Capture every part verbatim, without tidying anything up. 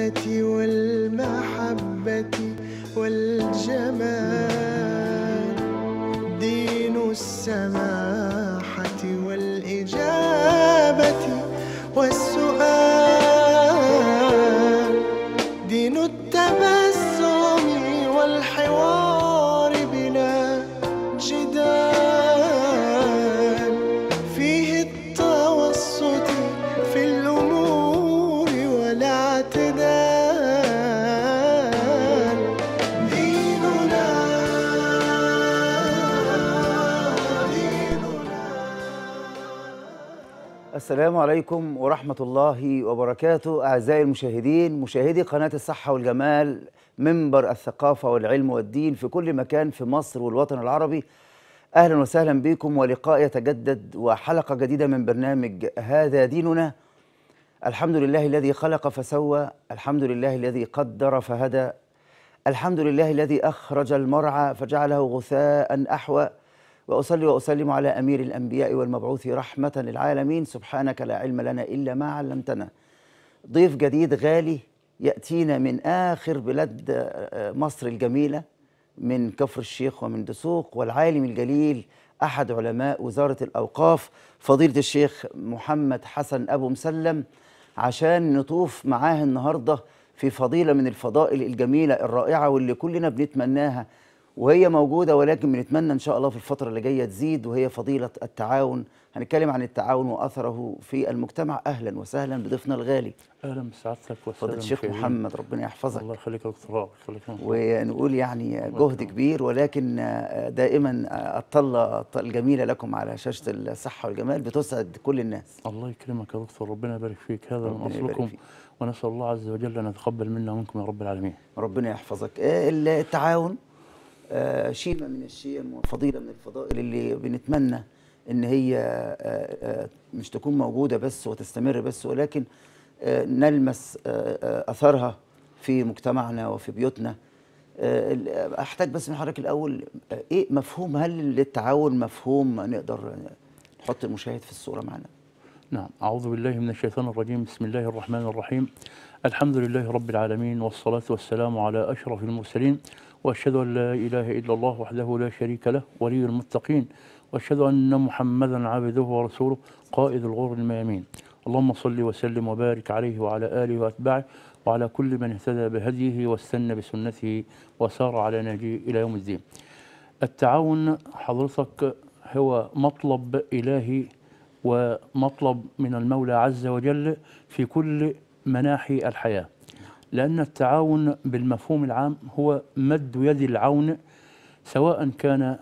الرحمة والمحبة والجمال، دين السماحة والإجابة والسؤال، دين التبسم والحوار بلا جدال، فيه التوسط في الأمور والاعتدال، ديننا ديننا. السلام عليكم ورحمة الله وبركاته. أعزائي المشاهدين، مشاهدي قناة الصحة والجمال، منبر الثقافة والعلم والدين في كل مكان في مصر والوطن العربي. أهلا وسهلا بكم، ولقاء يتجدد وحلقة جديدة من برنامج هذا ديننا. الحمد لله الذي خلق فسوى، الحمد لله الذي قدر فهدى، الحمد لله الذي أخرج المرعى فجعله غثاء أحوى، وأصلي وأسلم على أمير الأنبياء والمبعوث رحمة للعالمين. سبحانك لا علم لنا إلا ما علمتنا. ضيف جديد غالي يأتينا من آخر بلاد مصر الجميلة، من كفر الشيخ ومن دسوق، والعالم الجليل أحد علماء وزارة الأوقاف فضيلة الشيخ محمد حسن أبو مسلم، عشان نطوف معاه النهاردة في فضيلة من الفضائل الجميلة الرائعة واللي كلنا بنتمناها وهي موجودة، ولكن بنتمنى إن شاء الله في الفترة اللي جاية تزيد، وهي فضيلة التعاون. هنتكلم عن التعاون وأثره في المجتمع. أهلا وسهلا بضيفنا الغالي اهلا بسعادتك فضيلة والسلام الشيخ محمد، ربنا يحفظك. الله يخليك يا دكتور، يخليك. ونقول يعني جهد كبير، ولكن دائما الطلة الجميلة لكم على شاشة الصحة والجمال بتسعد كل الناس. الله يكرمك يا دكتور، ربنا يبارك فيك. هذا من ربنا يبارك اصلكم، فيك. ونسال الله عز وجل ان يتقبل منا ومنكم يا رب العالمين. ربنا يحفظك. التعاون آه، شيمة من الشيم وفضيلة من الفضائل اللي بنتمنى ان هي آه، آه، مش تكون موجودة بس وتستمر بس، ولكن آه، نلمس آه، آه، أثرها في مجتمعنا وفي بيوتنا. آه، أحتاج بس من حضرتك الأول، آه، إيه مفهوم، هل للتعاون مفهوم نقدر نحط المشاهد في الصورة معنا؟ نعم، اعوذ بالله من الشيطان الرجيم، بسم الله الرحمن الرحيم. الحمد لله رب العالمين، والصلاة والسلام على اشرف المرسلين، واشهد ان لا اله الا الله وحده لا شريك له ولي المتقين، واشهد ان محمدا عبده ورسوله قائد الغر الميامين. اللهم صل وسلم وبارك عليه وعلى اله واتباعه وعلى كل من اهتدى بهديه واستنى بسنته وسار على نهجه الى يوم الدين. التعاون حضرتك هو مطلب الهي ومطلب من المولى عز وجل في كل مناحي الحياة، لأن التعاون بالمفهوم العام هو مد يد العون، سواء كان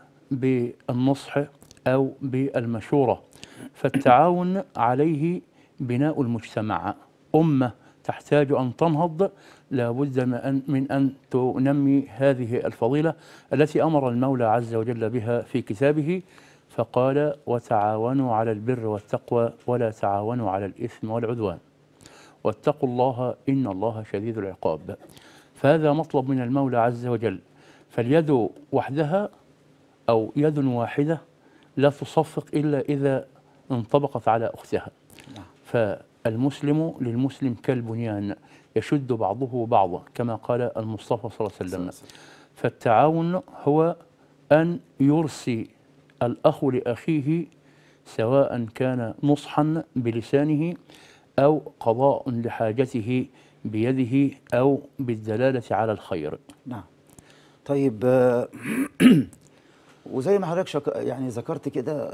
بالنصح أو بالمشورة. فالتعاون عليه بناء المجتمع. أمة تحتاج أن تنهض لابد من أن تنمي هذه الفضيلة التي أمر المولى عز وجل بها في كتابه، فقال: وتعاونوا على البر والتقوى ولا تعاونوا على الإثم والعدوان واتقوا الله إن الله شديد العقاب. فهذا مطلب من المولى عز وجل. فاليد وحدها أو يد واحدة لا تصفق إلا إذا انطبقت على أختها. فالمسلم للمسلم كالبنيان يشد بعضه بعضا، كما قال المصطفى صلى الله عليه وسلم. فالتعاون هو أن يرسي الأخ لأخيه، سواء كان نصحا بلسانه أو قضاء لحاجته بيده أو بالدلالة على الخير. نعم. طيب، وزي ما حضرتك شك... يعني ذكرت كده،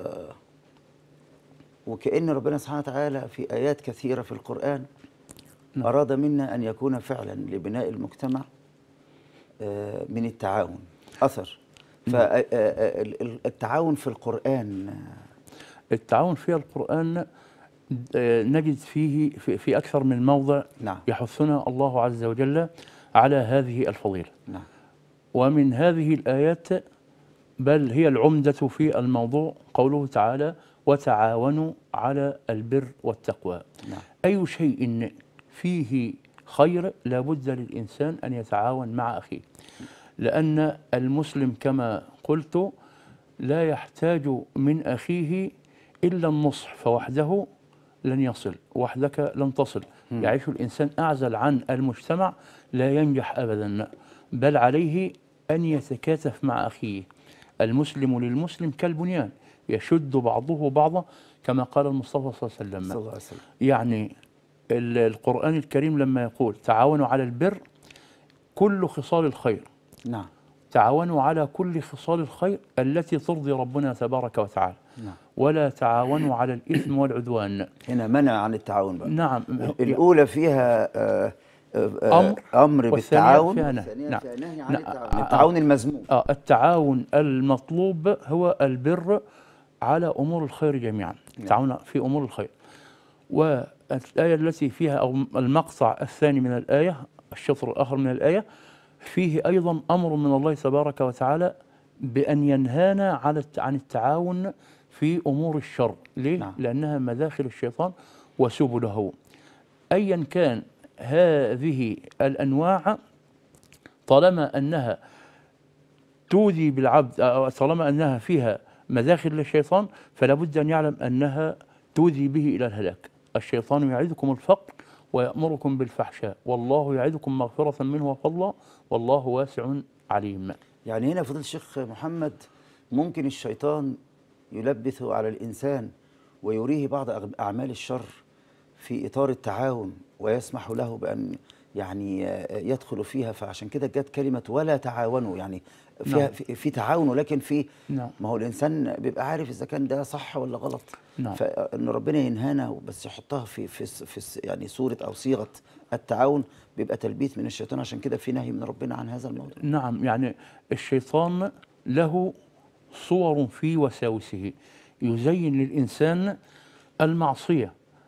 وكأن ربنا سبحانه وتعالى في آيات كثيرة في القرآن نعم. أراد منا أن يكون فعلا لبناء المجتمع من التعاون أثر. فالتعاون في القرآن، التعاون في القرآن نجد فيه في أكثر من موضع. نعم. يحثنا الله عز وجل على هذه الفضيلة. نعم. ومن هذه الآيات، بل هي العمدة في الموضوع، قوله تعالى: وتعاونوا على البر والتقوى. نعم. أي شيء فيه خير لابد للإنسان أن يتعاون مع أخيه، لأن المسلم كما قلت لا يحتاج من أخيه إلا النصح فوحده لن يصل، وحدك لن تصل. يعيش الإنسان أعزل عن المجتمع لا ينجح أبدا، بل عليه أن يتكاتف مع أخيه. المسلم للمسلم كالبنيان يشد بعضه بعضا، كما قال المصطفى صلى الله عليه وسلم. صلى الله عليه وسلم. يعني ال- القرآن الكريم لما يقول تعاونوا على البر كل خصال الخير، نعم. تعاونوا على كل خصال الخير التي ترضي ربنا تبارك وتعالى، نعم. ولا تعاونوا على الإثم والعدوان. هنا منع عن التعاون بقى. نعم. الأولى فيها آه، آه، آه، أمر، أمر والثانية بالتعاون، فيها نهي. والثانية نعم. فيها نهي عن نعم. التعاون، آه. التعاون المذموم. آه التعاون المطلوب هو البر على أمور الخير جميعا، التعاون في أمور الخير. والآية التي فيها أو المقطع الثاني من الآية، الشطر الآخر من الآية، فيه أيضا أمر من الله تبارك وتعالى بأن ينهانا عن عن التعاون في أمور الشر. ليه؟ نعم. لأنها مداخل الشيطان وسبله. أيا كان هذه الأنواع طالما أنها تؤذي بالعبد، أو طالما أنها فيها مداخل للشيطان، فلا بد أن يعلم أنها تؤذي به إلى الهلاك. الشيطان يعدكم الفقر ويأمركم بالفحشاء، والله يعدكم مغفرة منه وفضلا، والله واسع عليم. يعني هنا فضيلة الشيخ محمد، ممكن الشيطان يلبث على الإنسان ويريه بعض أغ- أعمال الشر في إطار التعاون، ويسمح له بأن يعني آه، يدخل فيها. فعشان كده جت كلمة ولا تعاونوا، يعني فيها نعم. في, في تعاون، ولكن في نعم. ما هو الإنسان بيبقى عارف إذا كان ده صح ولا غلط. نعم. فإن ربنا ينهانا بس يحطها في في في يعني صورة أو صيغة التعاون، بيبقى تلبيث من الشيطان. عشان كده في نهي من ربنا عن هذا الموضوع. نعم. يعني الشيطان له صور في وساوسه، يزين للإنسان المعصية.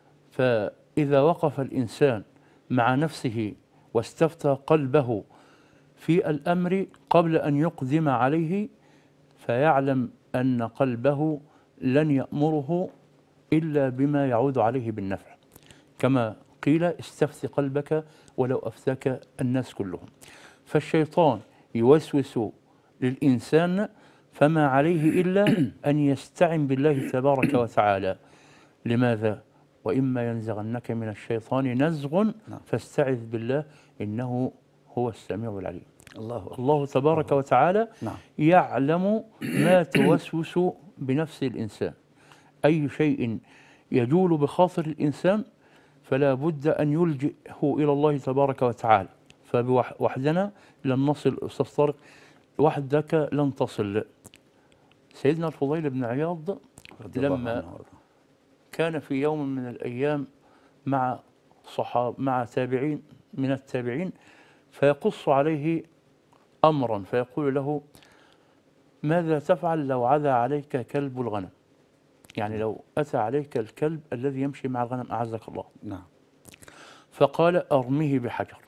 فإذا وقف الإنسان مع نفسه واستفتى قلبه في الأمر قبل أن يقدم عليه، فيعلم أن قلبه لن يأمره إلا بما يعود عليه بالنفع، كما قيل استفت قلبك ولو أفتاك الناس كلهم. فالشيطان يوسوس للإنسان، فما عليه إلا أن يستعن بالله تبارك وتعالى. لماذا؟ وإما ينزغنك من الشيطان نزغ فاستعذ بالله إنه هو السميع العليم. الله أكبر. الله تبارك وتعالى نعم. يعلم ما توسوس بنفس الإنسان. أي شيء يجول بخاطر الإنسان فلا بد أن يلجئه إلى الله تبارك وتعالى. فبوحدنا لن نصل أستاذ طارق، وحدك لن تصل. سيدنا الفضيل بن عياض رضي الله لما عنه وارضاه. كان في يوم من الأيام مع صحاب مع تابعين من التابعين، فيقص عليه أمرا فيقول له: ماذا تفعل لو عدا عليك كلب الغنم؟ يعني لو أتى عليك الكلب الذي يمشي مع الغنم أعزك الله. نعم. فقال: أرميه بحجر.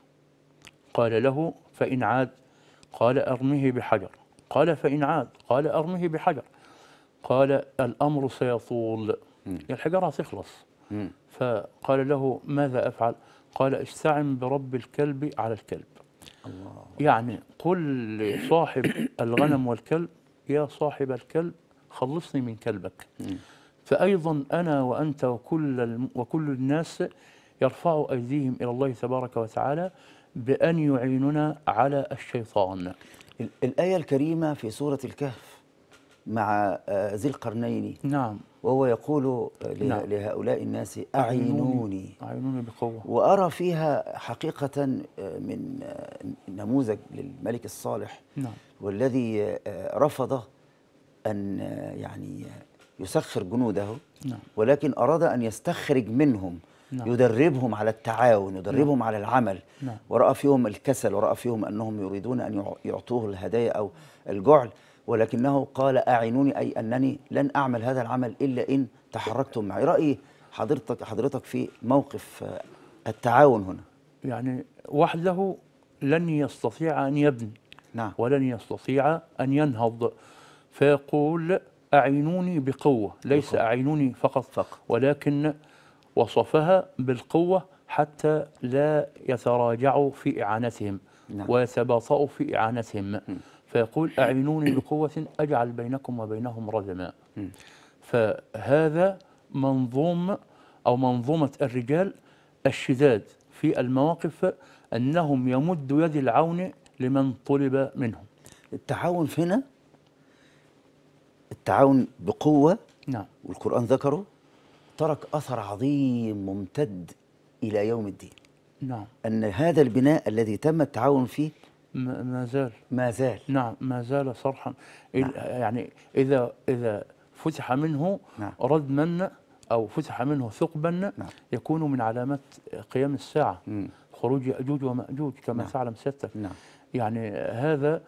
قال له: فإن عاد؟ قال: أرميه بحجر. قال: فإن عاد؟ قال: أرميه بحجر. قال: الأمر سيطول، الحجارة هتخلص. مم. فقال له: ماذا أفعل؟ قال: استعن برب الكلب على الكلب. الله. يعني قل لصاحب الغنم والكلب: يا صاحب الكلب خلصني من كلبك. مم. فأيضا أنا وأنت وكل الم- وكل الناس يرفعوا أيديهم إلى الله تبارك وتعالى بأن يعيننا على الشيطان. ال- الآية الكريمة في سورة الكهف مع آه، ذي القرنين، نعم. وهو يقول آه، له- نعم. لهؤلاء الناس أعينوني، أعينوني بقوة. وأرى فيها حقيقة آه، من آه، نموذج للملك الصالح، نعم. والذي آه، رفض أن آه، يعني يسخر جنوده، نعم. ولكن أراد أن يستخرج منهم، نعم. يدربهم على التعاون، يدربهم على العمل. نعم. ورأى فيهم الكسل، ورأى فيهم أنهم يريدون أن يع- يعطوه الهدايا أو الجعل، ولكنه قال أعينوني، أي أنني لن أعمل هذا العمل إلا إن تحركتم معي. رأي حضرتك حضرتك في موقف آه، التعاون هنا؟ يعني وحده لن يستطيع أن يبني نعم. ولن يستطيع أن ينهض، فيقول: أعينوني بقوة، ليس بقوة. أعينوني فقط فقط. ولكن وصفها بالقوة حتى لا يتراجعوا في إعانتهم. نعم. ويتباطؤوا في إعانتهم. فيقول: أعينوني بقوة أجعل بينكم وبينهم ردما. م. فهذا منظوم أو منظومة الرجال الشداد في المواقف أنهم يمدوا يد العون لمن طلب منهم. التعاون هنا التعاون بقوة، نعم والقرآن ذكره، ترك أثر عظيم ممتد إلى يوم الدين. نعم أن هذا البناء الذي تم التعاون فيه ما ما زال ما زال. نعم ما زال صرحا. نعم. يعني إذا إذا فتح منه نعم. ردما أو فتح منه ثقبا نعم. يكون من علامات قيام الساعة، مم. خروج يأجوج ومأجوج كما نعم. تعلم سيادتك. نعم. يعني هذا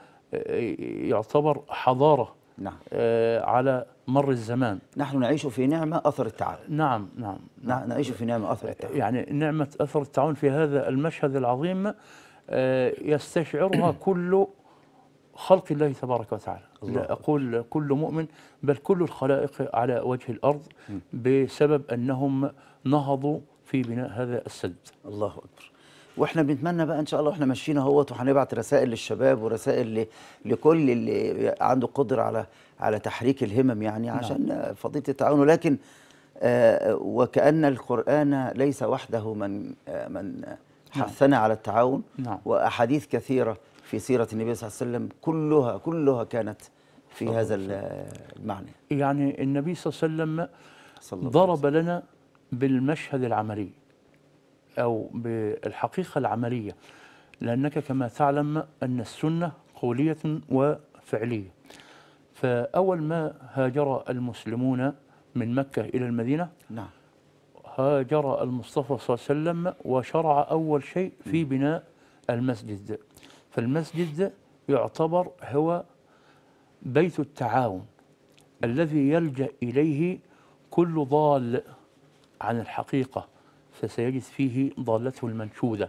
يعتبر حضارة نعم. آه، على مر الزمان. نحن نعيش في نعمة أثر التعاون. نعم نعم نعم. نعيش في نعمة أثر التعاون. يعني نعمة أثر التعاون في هذا المشهد العظيم آه، يستشعرها كل خلق الله تبارك وتعالى. لا أقول كل مؤمن، بل كل الخلائق على وجه الأرض، بسبب أنهم نهضوا في بناء هذا السد. الله أكبر. واحنا بنتمنى بقى ان شاء الله، واحنا ماشيين اهوت، وهنبعت رسائل للشباب ورسائل ل- لكل اللي عنده قدره على على تحريك الهمم، يعني عشان فضيله التعاون. ولكن آه وكأن القرآن ليس وحده من آه من حثنا على التعاون. نعم. واحاديث كثيره في سيره النبي صلى الله عليه وسلم كلها كلها كانت في صلى هذا الله المعنى. يعني النبي صلى الله عليه وسلم صلى الله عليه ضرب لنا بالمشهد العملي أو بالحقيقة العملية، لأنك كما تعلم أن السنة قولية وفعلية. فأول ما هاجر المسلمون من مكة إلى المدينة، نعم. هاجر المصطفى صلى الله عليه وسلم وشرع أول شيء في بناء المسجد. فالمسجد يعتبر هو بيت التعاون الذي يلجأ إليه كل ضال عن الحقيقة، فسيجد فيه ضالته المنشودة.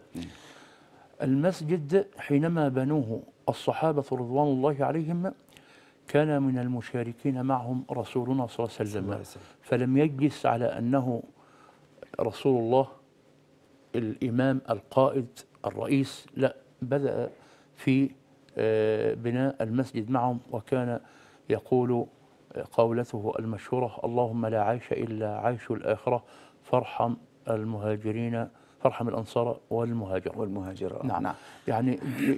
المسجد حينما بنوه الصحابة رضوان الله عليهم كان من المشاركين معهم رسولنا صلى الله عليه وسلم، فلم يجلس على أنه رسول الله الإمام القائد الرئيس، لا، بدأ في بناء المسجد معهم، وكان يقول قولته المشهورة: اللهم لا عيش إلا عيش الآخرة فارحم المهاجرين، فارحم الأنصار والمهاجر والمهاجر. نعم. نعم. يعني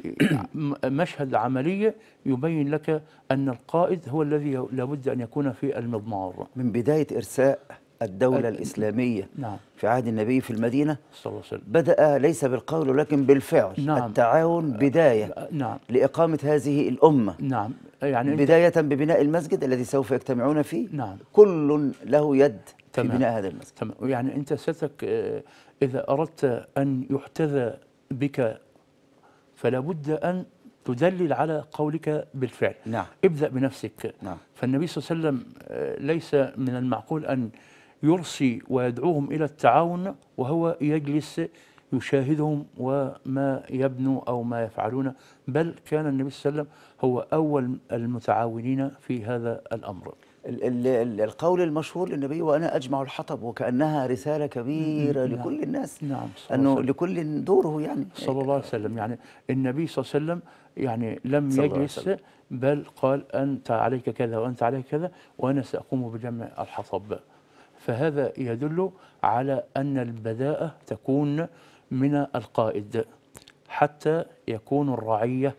مشهد عملية يبين لك أن القائد هو الذي لابد أن يكون في المضمار. من بداية إرساء الدولة الإسلامية نعم. في عهد النبي في المدينة صلى الله عليه وسلم بدأ ليس بالقول ولكن بالفعل. نعم. التعاون بداية نعم. لإقامة هذه الأمة. نعم. يعني بداية ببناء المسجد الذي سوف يجتمعون فيه. نعم. كل له يد تمام. في بناء هذا المسجد. تمام. يعني أنت ستك إذا أردت أن يحتذى بك فلا بد أن تدلل على قولك بالفعل. نعم. ابدأ بنفسك. نعم. فالنبي صلى الله عليه وسلم ليس من المعقول أن يرسي ويدعوهم إلى التعاون وهو يجلس يشاهدهم وما يبنوا أو ما يفعلون، بل كان النبي صلى الله عليه وسلم هو أول المتعاونين في هذا الأمر. ال ال القول المشهور للنبي: وأنا أجمع الحطب، وكأنها رسالة كبيرة نعم. لكل الناس. نعم. أنه لكل دوره، يعني صلى الله عليه وسلم. يعني النبي صلى الله عليه وسلم يعني لم يجلس، بل قال: أنت عليك كذا وأنت عليك كذا وأنا سأقوم بجمع الحطب. فهذا يدل على أن البداءة تكون من القائد حتى يكون الرعية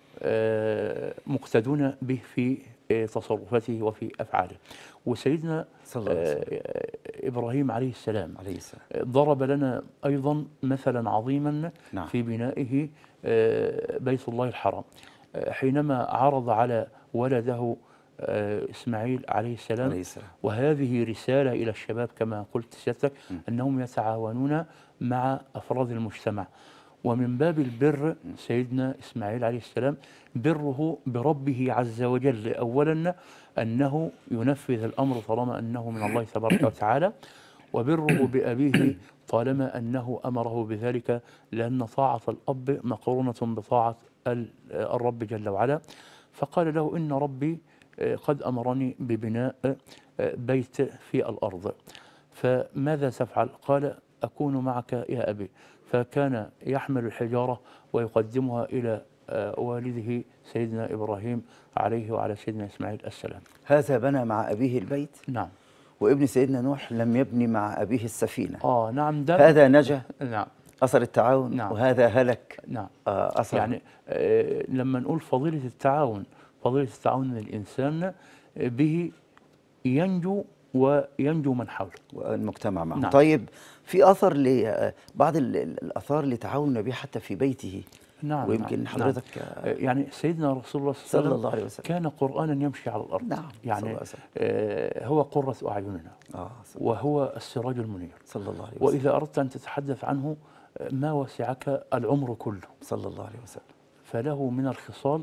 مقتدون به في تصرفاته وفي أفعاله. وسيدنا صلى الله عليه وسلم إبراهيم عليه السلام عليه السلام ضرب لنا أيضا مثلا عظيما نعم. في بنائه بيت الله الحرام، حينما عرض على ولده إسماعيل عليه السلام, عليه السلام. وهذه رسالة إلى الشباب كما قلت سيادتك، أنهم يتعاونون مع أفراد المجتمع. ومن باب البر سيدنا إسماعيل عليه السلام بره بربه عز وجل، أولا أنه ينفذ الأمر طالما أنه من الله تبارك وتعالى، وبره بأبيه طالما أنه أمره بذلك، لأن طاعة الأب مقرونة بطاعة الرب جل وعلا. فقال له: إن ربي قد أمرني ببناء بيت في الأرض، فماذا تفعل؟ قال: أكون معك يا أبي. فكان يحمل الحجارة ويقدمها إلى والده سيدنا إبراهيم عليه وعلى سيدنا إسماعيل السلام. هذا بنى مع أبيه البيت. نعم. وابن سيدنا نوح لم يبني مع أبيه السفينة. اه نعم، ده هذا نجا نعم أثر التعاون، نعم وهذا هلك نعم. آه، أثر. يعني آه لما نقول فضيلة التعاون، فضيلة التعاون الإنسان به ينجو وينجو من حوله والمجتمع معه. نعم. طيب في أثر لبعض الآثار لتعاون النبي حتى في بيته. نعم ويمكن نعم حضرتك نعم. آه يعني سيدنا رسول الله صلى صلى الله عليه وسلم كان قرآنا يمشي على الأرض. نعم يعني صلى الله عليه وسلم. آه هو قرة أعيننا آه وهو السراج المنير صلى الله عليه وسلم. وإذا أردت أن تتحدث عنه ما وسعك العمر كله صلى الله عليه وسلم. فله من الخصال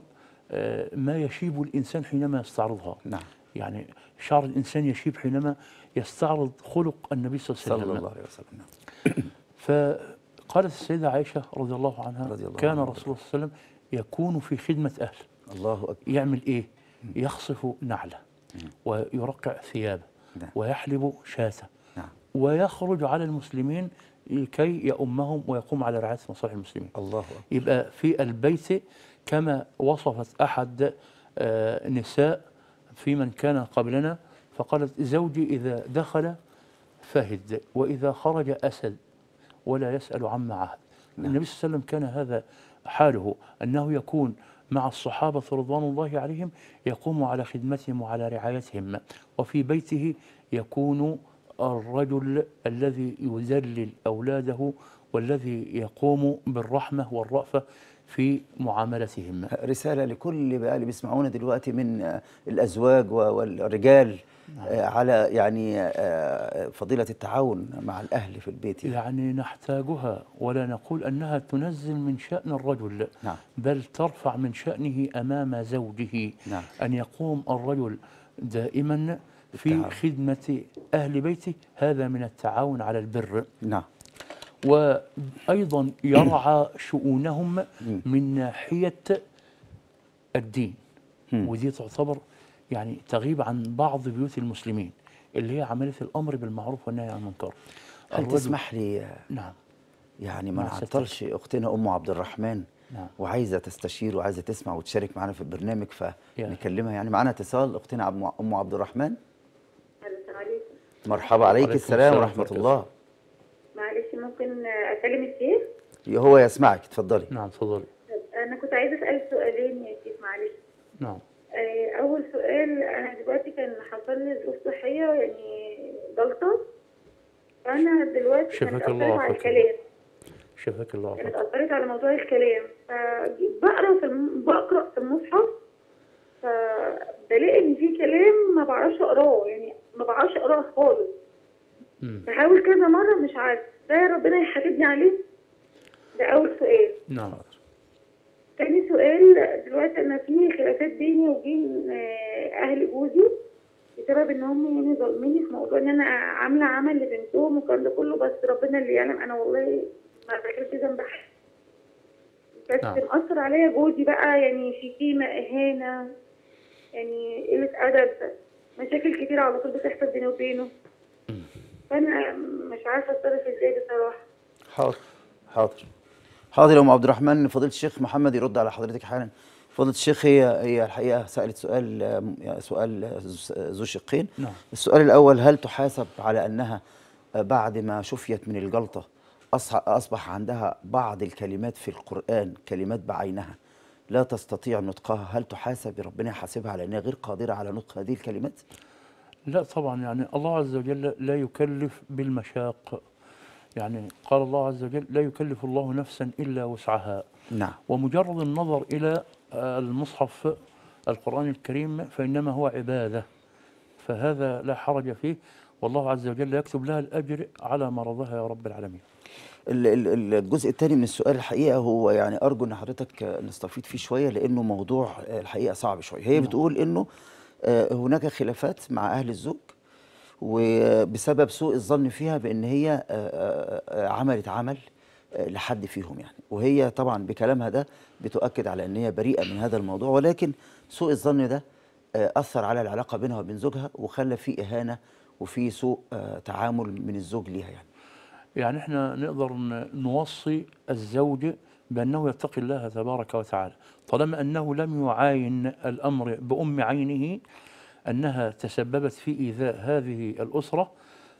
ما يشيب الإنسان حينما يستعرضها. نعم. يعني شعر الإنسان يشيب حينما يستعرض خلق النبي صلى الله عليه وسلم. صلى الله عليه وسلم. نعم. فقالت السيدة عائشة رضي الله عنها رضي الله كان عنها. رسول الله صلى الله عليه وسلم يكون في خدمة أهله. الله أكبر. يعمل إيه؟ يخصف نعله ويرقع ثيابه نعم. ويحلب شاته نعم. ويخرج على المسلمين لكي يؤمهم ويقوم على رعاية مصالح المسلمين. الله أكبر. يبقى في البيت كما وصفت أحد آه نساء في من كان قبلنا فقالت زوجي إذا دخل فهد وإذا خرج أسد ولا يسأل عما عهد. نعم. النبي صلى الله عليه وسلم كان هذا حاله، أنه يكون مع الصحابة رضوان الله عليهم يقوم على خدمتهم وعلى رعايتهم، وفي بيته يكون الرجل الذي يذلل أولاده والذي يقوم بالرحمة والرأفة في معاملتهم. رسالة لكل بقى اللي بيسمعونا دلوقتي من الأزواج والرجال على يعني فضيلة التعاون مع الأهل في البيت. يعني نحتاجها ولا نقول أنها تنزل من شأن الرجل. نعم. بل ترفع من شأنه أمام زوجه. نعم. أن يقوم الرجل دائما في التعاون. خدمة أهل بيته، هذا من التعاون على البر. نعم. وأيضا يرعى شؤونهم من ناحية الدين، ودي تعتبر يعني تغيب عن بعض بيوت المسلمين اللي هي عملية الأمر بالمعروف والنهي عن المنكر. هل تسمح لي نعم يعني ما مع نعطلش أختنا أم عبد الرحمن نعم. وعايزة تستشير وعايزة تسمع وتشارك معنا في البرنامج يا. فنكلمها؟ يعني معنا اتصال أختنا عب- أم عبد الرحمن. السلام عليكم. مرحبا. عليك وعليكم السلام السلام ورحمة ورحمة الله. معلش ممكن اكلم الشيخ؟ هو يسمعك، اتفضلي. نعم تفضلي. انا كنت عايزه اسال سؤالين يا شيخ معلش. نعم. آه، اول سؤال، انا دلوقتي كان حصل لي ظروف صحيه يعني جلطه، فانا دلوقتي كانت شفاك الله اثرت على وعافاك. الكلام، شفاك الله كانت وعافاك. اثرت على موضوع الكلام، فبقرا في الم... بقرا في المصحف فبلاقي ان في كلام ما بعرفش اقراه، يعني ما بعرفش اقراه خالص. مم. بحاول كذا مره مش عارفه، ده ربنا يحاسبني عليه. ده اول سؤال. نعم. تاني سؤال، دلوقتي انا في خلافات بيني وبين آه، اهل جوزي بسبب ان هم يعني ظالميني في موضوع ان انا عامله عمل لبنتهم والكلام ده كله، بس ربنا اللي يعلم، انا والله ما بعملش ذنب حاجه. بس نعم. مأثر عليا جوزي بقى، يعني شتيمه، اهانه، يعني قله ادب، مشاكل كتير على طول بتحصل بيني وبينه. فانا مش عارفه اتصرف ازاي بصراحه. حاضر حاضر حاضر يا ام عبد الرحمن. فضيله الشيخ محمد يرد على حضرتك حالا. فضيله الشيخ، هي هي الحقيقه سالت سؤال آه، سؤال ذو شقين. نعم. السؤال الاول، هل تحاسب على انها بعد ما شفيت من الجلطه أصح- اصبح عندها بعض الكلمات في القران، كلمات بعينها لا تستطيع نطقها، هل تحاسب ربنا يحاسبها على انها غير قادره على نطق هذه الكلمات؟ لا طبعا، يعني الله عز وجل لا يكلف بالمشاق. يعني قال الله عز وجل لا يكلف الله نفسا إلا وسعها. نعم. ومجرد النظر إلى المصحف القرآن الكريم فإنما هو عبادة، فهذا لا حرج فيه، والله عز وجل يكتب لها الأجر على مرضها يا رب العالمين. ال- ال- الجزء الثاني من السؤال الحقيقه هو يعني ارجو ان حضرتك نستفيد فيه شويه، لانه موضوع الحقيقه صعب شويه. هي بتقول انه آه، هناك خلافات مع اهل الزوج، وبسبب سوء الظن فيها بان هي آه، آه، آه، عملت عمل آه، لحد فيهم يعني، وهي طبعا بكلامها ده بتؤكد على ان هي بريئه من هذا الموضوع، ولكن سوء الظن ده آه، اثر على العلاقه بينها وبين زوجها وخلى في اهانه وفي سوء آه، تعامل من الزوج ليها يعني. يعني احنا نقدر ن- نوصي الزوج بأنه يتقي الله تبارك وتعالى، طالما أنه لم يعاين الأمر بأم عينه، أنها تسببت في إيذاء هذه الأسرة،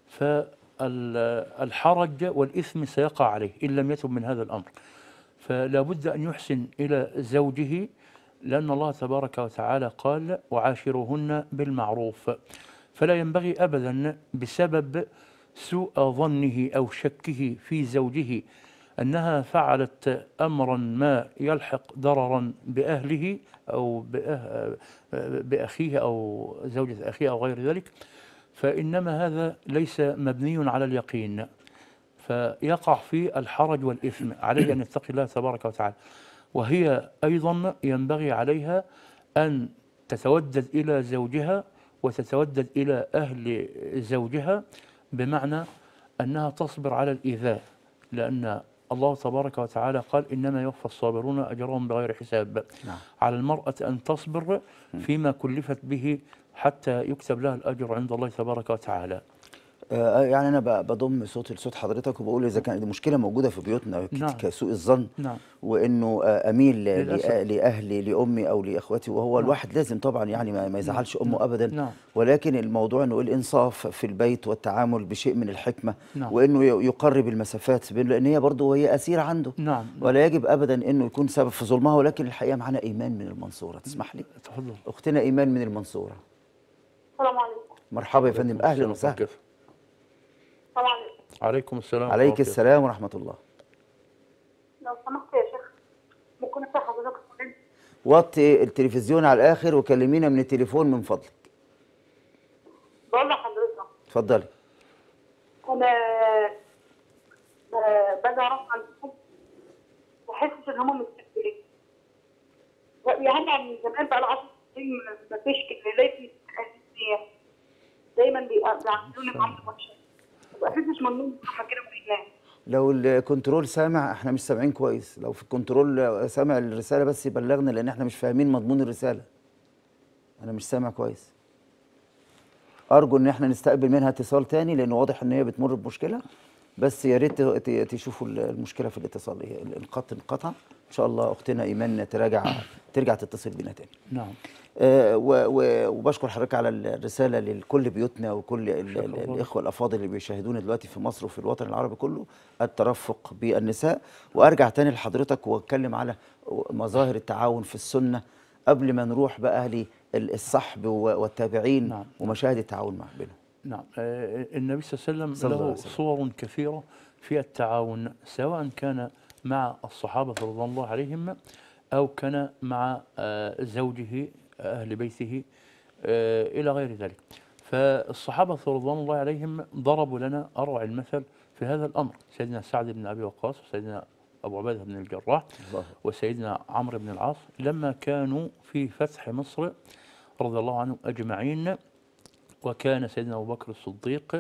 فالحرج والإثم سيقع عليه إن لم يتب من هذا الأمر. فلا بد أن يحسن إلى زوجه، لأن الله تبارك وتعالى قال وعاشروهن بالمعروف. فلا ينبغي أبدا بسبب سوء ظنه أو شكه في زوجه أنها فعلت أمرا ما يلحق ضررا بأهله أو بأخيه أو زوجة أخيه أو غير ذلك، فإنما هذا ليس مبني على اليقين، فيقع في الحرج والإثم. عليه أن يتقي الله تبارك وتعالى. وهي أيضا ينبغي عليها أن تتودد إلى زوجها وتتودد إلى أهل زوجها، بمعنى أنها تصبر على الإيذاء، لأن الله تبارك وتعالى قال إنما يوفى الصابرون أجرهم بغير حساب. نعم. على المرأة أن تصبر فيما كلفت به حتى يكتب لها الأجر عند الله تبارك وتعالى. آه، يعني انا ب- بضم صوتي لصوت حضرتك وبقول اذا كانت المشكله موجوده في بيوتنا ك- نعم. كسوء الظن، نعم. وانه آه، اميل ل- للأسف. لأ- لاهلي لامي او لاخواتي، وهو نعم. الواحد لازم طبعا يعني ما ما يزعلش امه ابدا. نعم. ولكن الموضوع انه الانصاف في البيت والتعامل بشيء من الحكمه، نعم. وانه ي- يقرب المسافات بين، لان هي برضه هي اسيره عنده. نعم. ولا يجب ابدا انه يكون سبب في ظلمها. ولكن الحقيقه معنا ايمان من المنصوره، تسمح لي؟ تفضل. اختنا ايمان من المنصوره. السلام عليكم. مرحبا يا فندم، اهلا وسهلا. كيف؟ السلام عليكم. عليكم السلام. عليك ورحمة الله. السلام ورحمه الله. لو سمحت يا شيخ ممكن اسال حضرتك سؤال؟ وطي التلفزيون على الاخر وكلمينا من التليفون من فضلك. بقول لحضرتك اتفضلي. انا ب- باجي اعرف عن الحب بحس ان هم مستقبلين، يعني من زمان بقى العصر سنين ما فيش كده لقيت دايما بيعاملوني معامله وحشه، ما بحسش منهم هم كده في لو الكنترول سامع، احنا مش سامعين كويس. لو في الكنترول سامع الرساله بس يبلغنا، لان احنا مش فاهمين مضمون الرساله. انا مش سامع كويس. ارجو ان احنا نستقبل منها اتصال تاني، لانه واضح ان هي بتمر بمشكله. بس يا ريت ت- ت- تشوفوا المشكله في الاتصال. هي الخط انقطع. ان شاء الله اختنا ايمان تراجع ترجع تتصل بنا تاني. نعم. آه، و- و- وبشكر حضرتك على الرساله لكل بيوتنا وكل ال- شكراً ال- الله. الاخوه الافاضل اللي بيشاهدونا دلوقتي في مصر وفي الوطن العربي كله، الترفق بالنساء. وارجع تاني لحضرتك واتكلم على مظاهر التعاون في السنه قبل ما نروح بقى للصحب والتابعين. نعم. ومشاهد التعاون مع بينهم. نعم. آه، النبي صلى الله عليه صلى وسلم الله عليه له وسلم. صور كثيرة في التعاون، سواء كان مع الصحابة رضوان الله عليهم أو كان مع آه، زوجه أهل بيته آه، إلى غير ذلك. فالصحابة رضوان الله عليهم ضربوا لنا أروع المثل في هذا الأمر. سيدنا سعد بن أبي وقاص وسيدنا أبو عبيدة بن الجراح الله. وسيدنا عمرو بن العاص لما كانوا في فتح مصر رضي الله عنهم أجمعين، وكان سيدنا أبو بكر الصديق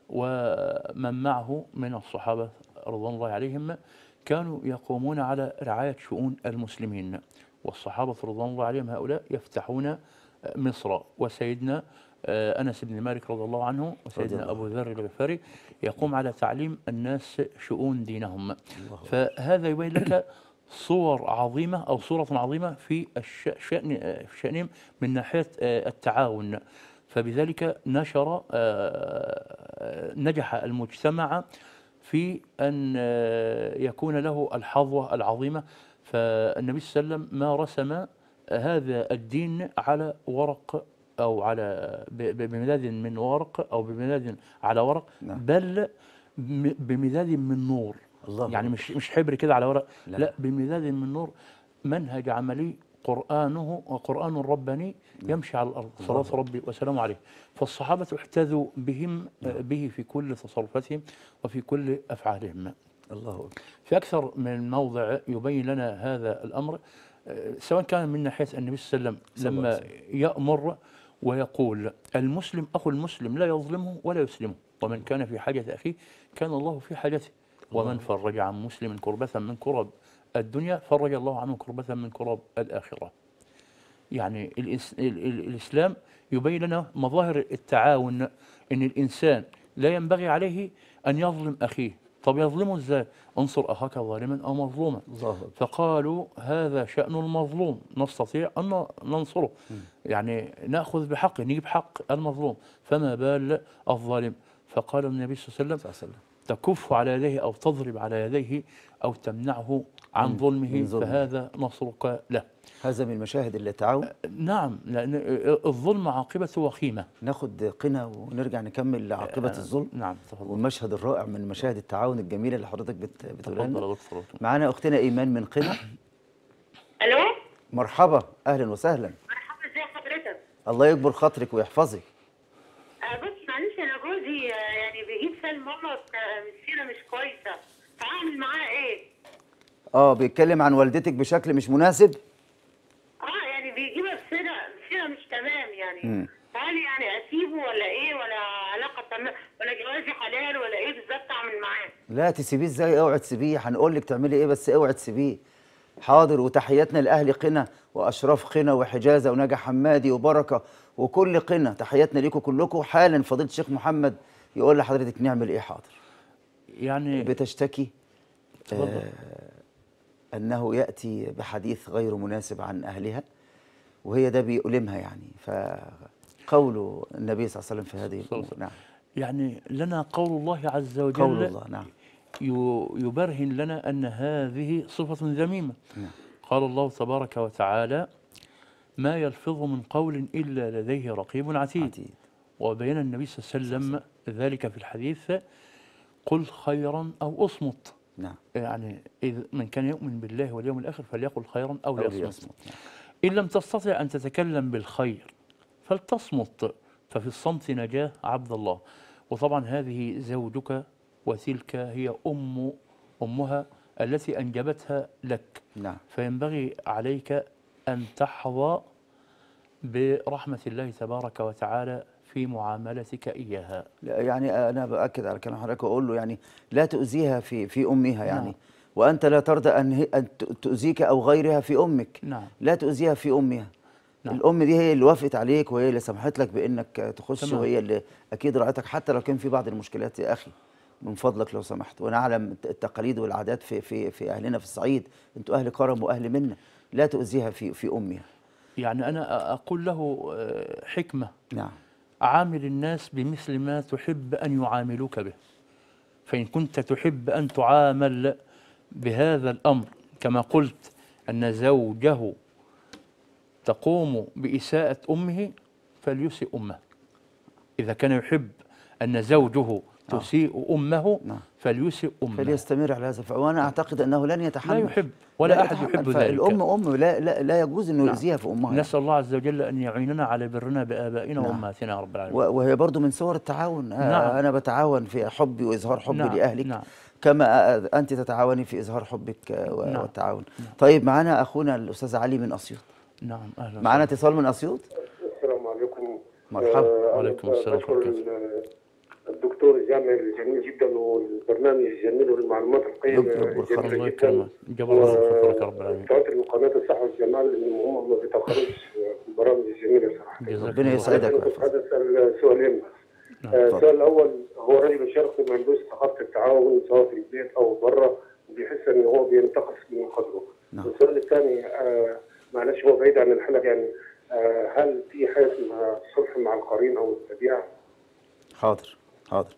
ومن معه من الصحابة رضوان الله عليهم كانوا يقومون على رعاية شؤون المسلمين، والصحابة رضوان الله عليهم هؤلاء يفتحون مصر، وسيدنا آه، أنس بن مالك رضي الله عنه وسيدنا الله. أبو ذر الغفاري يقوم على تعليم الناس شؤون دينهم. فهذا يبين لك صور عظيمة أو صورة عظيمة في الشأن في شأنهم من ناحية آه، التعاون. فبذلك نشر آه، نجح المجتمع في أن آه، يكون له الحظوة العظيمة. فالنبي صلى الله عليه وسلم ما رسم هذا الدين على ورق أو على ب- ب- بمداد من ورق أو بمداد على ورق، نعم. بل م- بمداد من نور. الله يعني أكبر. مش مش حبر كده على ورق، لا. لا, لا بمداد من نور، منهج عملي قرآنه وقرآن رباني يمشي على الأرض صلوات ربي وسلامه عليه. فالصحابة احتذوا بهم به في كل تصرفاتهم وفي كل أفعالهم. الله أكبر. في أكثر من موضع يبين لنا هذا الأمر، آه، سواء كان من ناحية النبي صلى الله عليه وسلم صلى الله لما عليه يأمر ويقول المسلم أخو المسلم لا يظلمه ولا يسلمه، ومن كان في حاجة أخيه كان الله في حاجته، ومن فرج عن مسلم كربة من كرب الدنيا فرج الله عنه كربة من كرب الآخرة. يعني الإس... ال... ال... الإسلام يبين لنا مظاهر التعاون، أن الإنسان لا ينبغي عليه أن يظلم أخيه، طب يظلمه ازاي؟ انصر اخاك ظالما او مظلوما. الله أكبر. فقالوا هذا شأن المظلوم، نستطيع ان ننصره، يعني ناخذ بحقه، نجيب حق المظلوم، فما بال الظالم؟ فقال النبي صلى الله عليه وسلم صلى الله عليه وسلم. تكف على يديه او تضرب على يديه او تمنعه عن من ظلمه، ظلمه. فهذا نصرك له. هذا من مشاهد التعاون. نعم، لان الظلم عاقبته وخيمه. ناخد قنا ونرجع نكمل عاقبة الظلم. نعم تفضل. والمشهد الرائع من مشاهد التعاون الجميلة اللي حضرتك بت... بتقولها تفضل لنا. يا دكتور. معانا أختنا إيمان من قنا. الو، مرحبا، أهلا وسهلا. مرحبا، ازي حضرتك؟ الله يكبر خاطرك ويحفظك. آه بص معلش، انا جوزي آه، يعني بيجيب سال ماما السيره مش كويسه، فاعمل معاه ايه؟ اه بيتكلم عن والدتك بشكل مش مناسب. اه يعني بيجيبها بسيره بسيره مش تمام يعني. مم. هل يعني اسيبه ولا ايه، ولا علاقه تمام، ولا جوازي حلال، ولا ايه بالظبط اعمل معاه؟ لا تسيبيه ازاي؟ اوعي تسيبيه، هنقول لك تعملي ايه بس اوعي تسيبيه. حاضر. وتحياتنا لاهل قنا واشراف قنا وحجازه ونجا حمادي وبركه وكل قنا، تحياتنا ليكم كلكم. حالا فضيله الشيخ محمد يقول لحضرتك نعمل ايه. حاضر. يعني بتشتكي تفضل. آه انه ياتي بحديث غير مناسب عن اهلها، وهي ده بيؤلمها يعني. فقول النبي صلى الله عليه وسلم في هذه الامور. نعم. يعني لنا قول الله عز وجل، قول الله. نعم. يبرهن لنا أن هذه صفة ذميمة. نعم. قال الله تبارك وتعالى ما يلفظ من قول إلا لديه رقيب عتيد. عتيد. وبين النبي صلى الله عليه وسلم ذلك في الحديث قل خيرا أو أصمت. نعم. يعني إذا من كان يؤمن بالله واليوم الآخر فليقل خيرا أو, أو ليصمت. ليصمت. نعم. إن لم تستطع أن تتكلم بالخير فلتصمت، ففي الصمت نجاة عبد الله. وطبعا هذه زوجك وتلك هي أم أمها التي أنجبتها لك. نعم. فينبغي عليك أن تحظى برحمة الله تبارك وتعالى في معاملتك إياها. لا يعني أنا بأكد على كلام حضرتك وأقول له يعني لا تؤذيها في في أمها يعني. نعم. وأنت لا ترضى أن هي أن تؤذيك أو غيرها في أمك. نعم. لا تؤذيها في أمها. نعم. الأم دي هي اللي وافقت عليك وهي اللي سمحت لك بأنك تخش. تمام. وهي اللي أكيد رعتك حتى لو كان في بعض المشكلات. يا أخي من فضلك لو سمحت، ونعلم التقاليد والعادات في في في أهلنا في الصعيد، أنتوا أهل كرم وأهل منة، لا تؤذيها في في أمها. يعني أنا أقول له حكمة. نعم. عامل الناس بمثل ما تحب أن يعاملوك به. فإن كنت تحب أن تعامل بهذا الأمر كما قلت أن زوجه تقوم بإساءة أمه فليسئ أمه. إذا كان يحب أن زوجه تسيء أمه نعم. فليسئ أمه. فليستمر على هذا. وأنا أعتقد أنه لن يتحمل. لا يحب ولا لا أحد يتحمل. يحب ذلك. فالأم أم لا لا, لا يجوز أنه نعم. يؤذيها في أمها. نسأل الله عز وجل أن يعيننا على برنا بآبائنا نعم. وأمهاتنا يا رب العالمين. وهي برضو من صور التعاون. نعم. أنا بتعاون في حبي وإظهار حبي نعم. لأهلك. نعم. كما أنت تتعاوني في إظهار حبك نعم. والتعاون. نعم. طيب معنا أخونا الأستاذ علي من أسيوط. نعم أهلا. معنا اتصال من أسيوط. السلام عليكم. مرحبا. آه وعليكم السلام بشكر ورحمة الله. الدكتور الجامعي الجميل جدا والبرنامج الجميل والمعلومات القيمة دكتور الجميلة الله جدا. يكرمك. جبر الله خاطرك يا رب العالمين. دعوت من قناة الصحة والجمال إن هم ما بيتأخروش في البرامج الجميلة صراحة. جزاك ربنا الله يسعدك. أنا كنت عايز أسأل سؤالين بس. نعم. آه، السؤال الأول، هو رجل شرقي ما عندوش ثقافة التعاون سواء في البيت أو بره، بيحس إن هو بينتقص من قدره. نعم. السؤال الثاني، آه، معلش هو بعيد عن الحلقة يعني، آه، هل في حاجة اسمها صلح مع القرين أو التبيعة؟ حاضر. حاضر.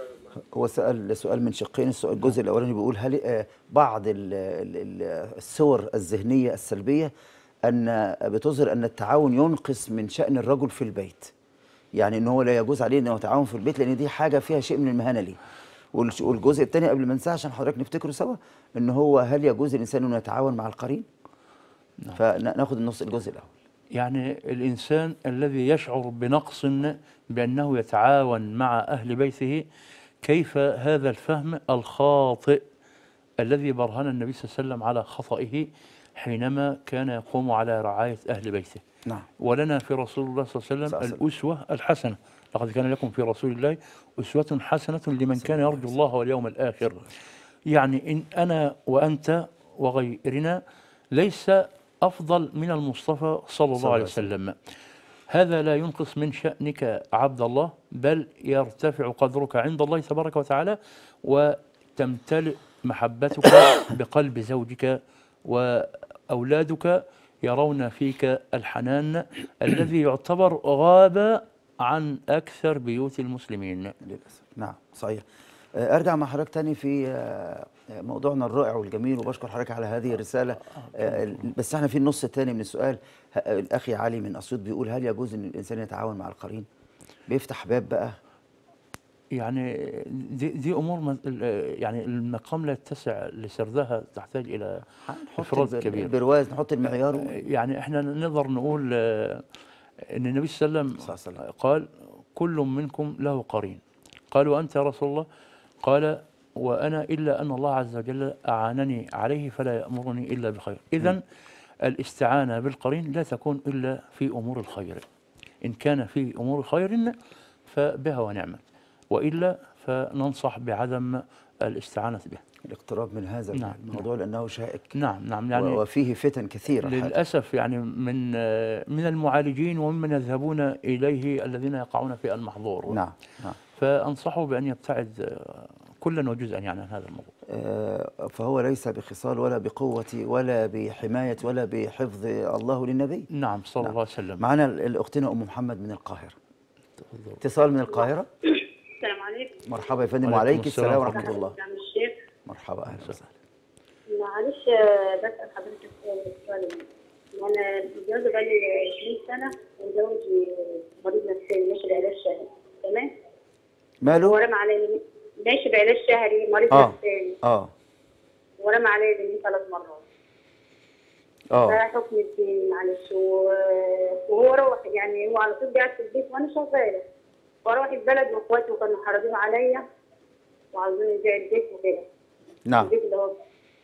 هو سأل سؤال من شقين. السؤال الجزء الأولاني بيقول هل آه، بعض ال ال الصور الذهنية السلبية أن بتظهر أن التعاون ينقص من شأن الرجل في البيت، يعني أنه هو لا يجوز عليه أنه يتعاون في البيت لأن دي حاجة فيها شيء من المهانة ليه. والجزء الثاني قبل ما ننساه عشان حضرتك نفتكره سوا، أن هو هل يجوز الإنسان أنه يتعاون مع القرين؟ نعم. فناخد النص الجزء الأول. يعني الإنسان الذي يشعر بنقص بأنه يتعاون مع أهل بيته، كيف هذا الفهم الخاطئ الذي برهن النبي صلى الله عليه وسلم على خطئه حينما كان يقوم على رعاية أهل بيته. نعم. ولنا في رسول الله صلى الله عليه وسلم الأسوة الحسنة. لقد كان لكم في رسول الله أسوة حسنة لمن كان يرجو الله واليوم الآخر. يعني إن أنا وأنت وغيرنا ليس أفضل من المصطفى صلى الله عليه وسلم. هذا لا ينقص من شأنك عبد الله، بل يرتفع قدرك عند الله تبارك وتعالى. تمتلئ محبتك بقلب زوجك، وأولادك يرون فيك الحنان الذي يعتبر غاب عن أكثر بيوت المسلمين. للأسف. نعم صحيح. آه، أرجع مع حضرتك تاني في آه، موضوعنا الرائع والجميل، وبشكر حضرتك على هذه الرسالة. آه، بس احنا في النص الثاني من السؤال، ه- الأخي علي من أسيوط بيقول: هل يجوز أن الإنسان يتعاون مع القرين؟ بيفتح باب بقى. يعني دي, دي أمور مز- ال- يعني المقام لا يتسع لسردها، تحتاج إلى هنحط إفراد البر- كبير. البرواز، نحط المعيار و- يعني احنا نقدر نقول آه، ان النبي صلى الله عليه صلى الله عليه وسلم وسلم. قال: كل منكم له قرين. قالوا: أنت يا رسول الله؟ قال: وأنا إلا أن الله عز وجل أعانني عليه فلا يأمرني إلا بخير. إذن الاستعانة بالقرين لا تكون إلا في أمور الخير. إن كان في أمور خير فبها ونعمة، وإلا فننصح بعدم الاستعانة به. الاقتراب من هذا نعم، الموضوع لأنه شائك نعم نعم. و- يعني وفيه فتن كثيرة الحقيقة. للأسف يعني من آه، من المعالجين وممن يذهبون إليه الذين يقعون في المحظور. نعم نعم. فأنصحه بأن يبتعد آه، كلا وجزءا يعني عن هذا الموضوع. آه، فهو ليس بخصال ولا بقوة ولا بحماية ولا بحفظ الله للنبي. نعم صلى نعم. الله عليه وسلم. معنا ال- أختنا أم محمد من القاهرة. اتصال من القاهرة. السلام عليكم. مرحبا يا فندم. وعليكم وعليك السلام السلام ورحمة ورحمة الله. عم الشيخ، مرحبا أهلا وسهلا. معلش آه، بسأل حضرتك سؤال. أنا متجوزة بقالي عشرين سنة، وزوجي مريض نفسي ماشي بعلاج شهري، تمام؟ هو ماله؟ رمى علي ماشي بعلاج شهري، مريض آه. نفسي، اه ورمى علي دين ثلاث مرات. اه فحكم الدين معلش، و- وهو روح يعني هو على طول قاعد في البيت وأنا شغالة، وأروح البلد وإخواتي كانوا حاربين عليا وعاوزين يبيع البيت وكده. نعم. البيت اللي هو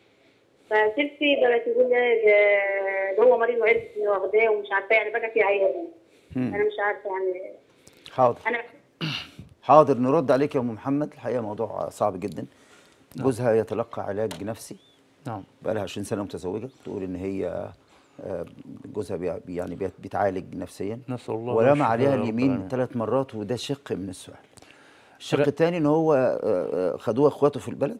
فسيبتي بقى تقول لي ده, ده هو مريض وعرفت اني واخداه ومش عارفه، يعني بقى في عيال. مم. انا مش عارفه يعني. حاضر انا حاضر نرد عليك يا أم محمد. الحقيقة موضوع صعب جدا. جوزها يتلقى علاج نفسي، نعم بقى لها عشرين سنة متزوجة، تقول إن هي آه، جوزها بي يعني بيت- بيتعالج نفسيا، نسأل الله ورمى الشفاء عليها يا رب اليمين العالمين. ثلاث مرات، وده شق من السؤال. الشق لا. الثاني ان هو آه، آه، خدوه اخواته في البلد،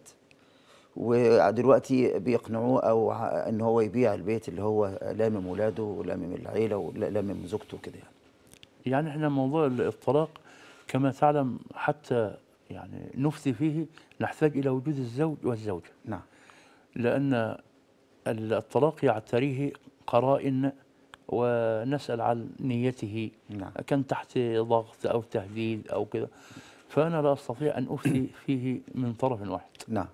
ودلوقتي بيقنعوه او ع- ان هو يبيع البيت اللي هو لامم ولاده ولامم العيله ولامم زوجته كده يعني. يعني احنا موضوع الطلاق كما تعلم حتى يعني نفتي فيه نحتاج إلى وجود الزوج والزوجة، نعم لأن الطلاق يعتريه قرائن ونسأل عن نيته. نعم. كان تحت ضغط أو تهديد أو كذا، فأنا لا أستطيع أن أفتي فيه من طرف واحد. نعم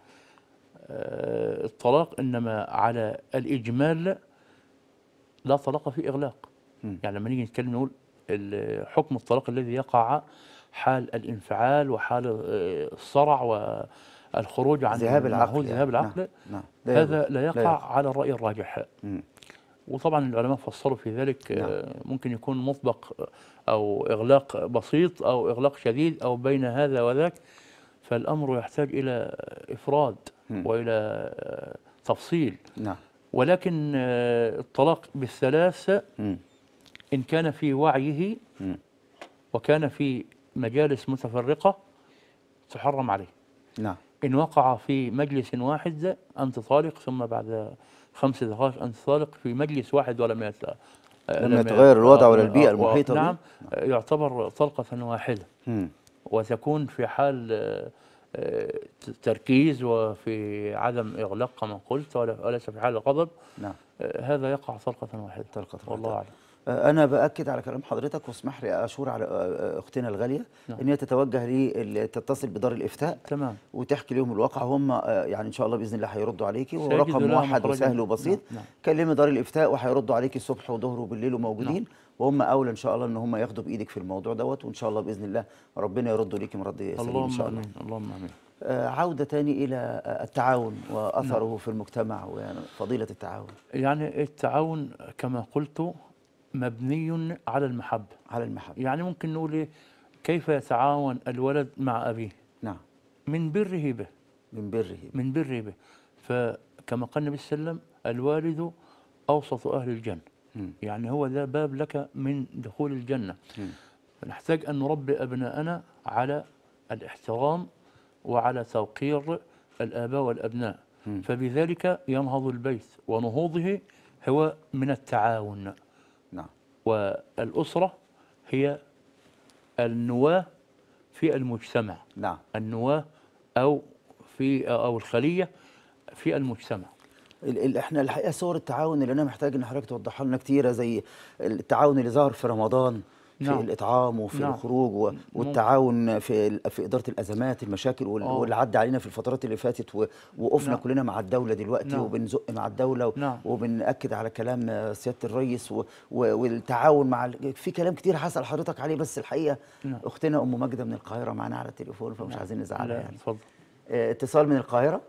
آه، الطلاق إنما على الإجمال، لا طلاق في إغلاق. مم. يعني لما نيجي نتكلم نقول ال- حكم الطلاق الذي يقع حال الانفعال وحال آه، الصرع والخروج عن ذهاب العقل المعهود، يعني. ذهاب نعم. العقل. نعم لا هذا يجوز. لا يقع, يقع. على الرأي الراجح. مم. وطبعا العلماء فسروا في ذلك. نعم. آه، ممكن يكون مطلق أو إغلاق بسيط أو إغلاق شديد أو بين هذا وذاك، فالأمر يحتاج إلى إفراد مم. وإلى آه، تفصيل. نعم. ولكن آه، الطلاق بالثلاث مم. إن كان في وعيه مم. وكان في مجالس متفرقة تحرم عليه. نعم. إن وقع في مجلس واحد أنت طالق، ثم بعد خمس دقائق أنت طالق في مجلس واحد ولم يت... لم يتغير الوضع ولا البيئة آه، المحيطة به. نعم. يعتبر طلقة واحدة، مم. وتكون في حال آه، آه، تركيز وفي عدم إغلاق كما قلت، ولا- وليس في حال الغضب. نعم. آه، هذا يقع طلقة واحدة. طلقة والله واحدة. أعلم. آه، أنا بأكد على كلام حضرتك، واسمح لي أشور على آه، أختنا الغالية نعم. إن هي تتوجه لي تتصل بدار الإفتاء تمام. وتحكي لهم الواقع. هم آه، يعني إن شاء الله بإذن الله هيردوا عليكي، سيجد ورقم لها موحد مخرجا. وسهل وبسيط. نعم. نعم. كلمي دار الإفتاء وهيردوا عليكي الصبح وظهر وبالليل وموجودين. نعم. وهم أولى إن شاء الله إن هم ياخدوا بإيدك في الموضوع دوت، وإن شاء الله بإذن الله ربنا يردوا ليكي مرد سليم إن اللهم شاء الله. آمين. اللهم آمين. آه، عودة تاني إلى آه، التعاون وأثره في المجتمع وفضيلة التعاون. يعني التعاون كما قلت مبني على المحبة. على المحبة. يعني ممكن نقول إيه، كيف يتعاون الولد مع أبيه؟ نعم. من بره به، من بره. من بره به. فكما قال النبي صلى الله عليه وسلم: الوالد أوسط أهل الجنة. مم. يعني هو ذا باب لك من دخول الجنة. مم. فنحتاج أن نربي أبناءنا على الاحترام وعلى توقير الآباء والأبناء، فبذلك ينهض البيت، ونهوضه هو من التعاون. نعم. والأسرة هي النواة في المجتمع. نعم. النواة أو في أو الخلية في المجتمع. ال ال احنا الحقيقه صور التعاون اللي انا محتاج ان حضرتك توضحها لنا كتيره، زي التعاون اللي ظهر في رمضان في نعم. الاطعام وفي نعم. الخروج و- والتعاون في ال- في اداره الازمات المشاكل وال- آه. واللي عدى علينا في الفترات اللي فاتت، و- ووقفنا نعم. كلنا مع الدوله دلوقتي، نعم. وبنزق مع الدوله و- نعم. وبنأكد على كلام آه، سياده الرئيس و- و- والتعاون مع ال- في كلام كتير هسأل حضرتك عليه، بس الحقيقه نعم. اختنا ام ماجده من القاهره معانا على التليفون، فمش عايزين نزعلها لا، يعني. اتفضل. آه، اتصال من القاهره.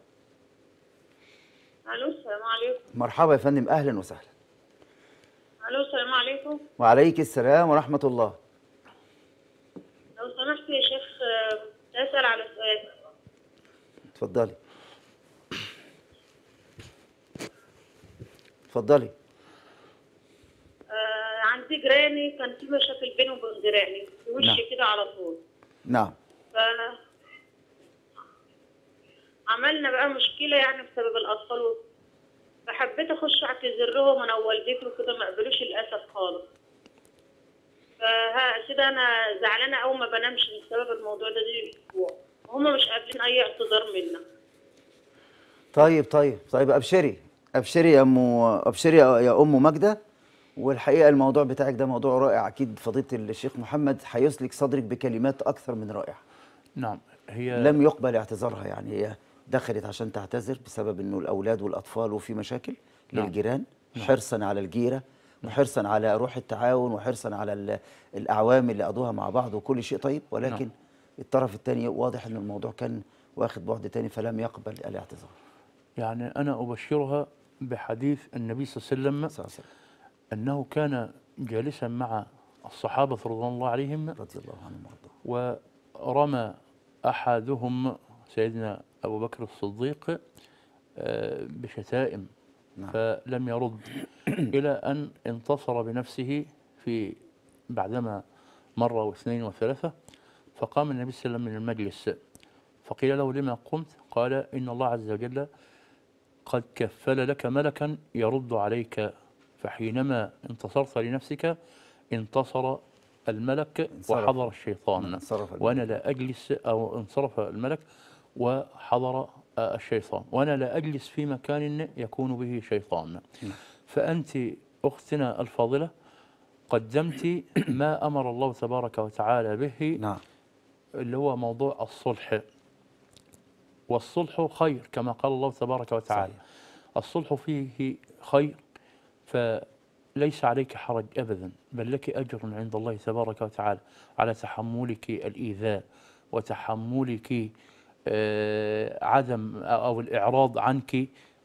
الو السلام عليكم. مرحبا يا فندم، اهلا وسهلا. الو السلام عليكم. وعليك السلام ورحمه الله. لو سمحت يا شيخ آه، اسال على سؤال. اتفضلي اتفضلي. آه عندي جيراني، كان في مشاكل بيني وبين جيراني في نعم. وشي كده على طول. نعم. ف عملنا بقى مشكله يعني بسبب الاطفال، فحبيت اخش اعتذر لهم انا ووالدتي وكده، ما قبلوش للاسف خالص. فها كده انا زعلانه قوي، ما بنامش بسبب الموضوع ده دي اسبوع، وهم مش قابلين اي اعتذار منا. طيب طيب طيب ابشري ابشري يا ام ابشري يا ام ماجده. والحقيقه الموضوع بتاعك ده موضوع رائع، اكيد فضيله الشيخ محمد هيسلك صدرك بكلمات اكثر من رائعه. نعم. هي لم يقبل اعتذارها، يعني هي دخلت عشان تعتذر بسبب انه الاولاد والاطفال وفي مشاكل نعم. للجيران، حرصا على الجيره وحرصا على روح التعاون وحرصا على ال- الاعوام اللي قضوها مع بعض وكل شيء طيب، ولكن نعم. الطرف الثاني واضح ان الموضوع كان واخد بعد تاني فلم يقبل الاعتذار. يعني أنا أبشرها بحديث النبي صلى الله عليه وسلم صلى الله عليه وسلم. أنه كان جالسا مع الصحابة رضوان الله عليهم، رضي الله عنهم وارضاهم. ورمى أحدهم سيدنا أبو بكر الصديق آه، بشتائم، نعم. فلم يرد إلى أن انتصر بنفسه في بعدما مرة واثنين وثلاثة، فقام النبي صلى الله عليه وسلم من المجلس، فقيل له لما قمت؟ قال إن الله عز وجل قد كفل لك ملكا يرد عليك، فحينما انتصرت لنفسك انتصر الملك انصرف. وحضر الشيطان، انصرف الملك. وأنا لا أجلس، أو انصرف الملك وحضر آه، الشيطان، وأنا لا أجلس في مكان يكون به شيطان. فأنت أختنا الفاضلة قدمت ما أمر الله تبارك وتعالى به، نعم. اللي هو موضوع الصلح، والصلح خير كما قال الله تبارك وتعالى. صحيح. الصلح فيه خير، فليس عليك حرج أبدا، بل لك أجر عند الله تبارك وتعالى على تحملك الإيذاء وتحملك آه، عدم أو الإعراض عنك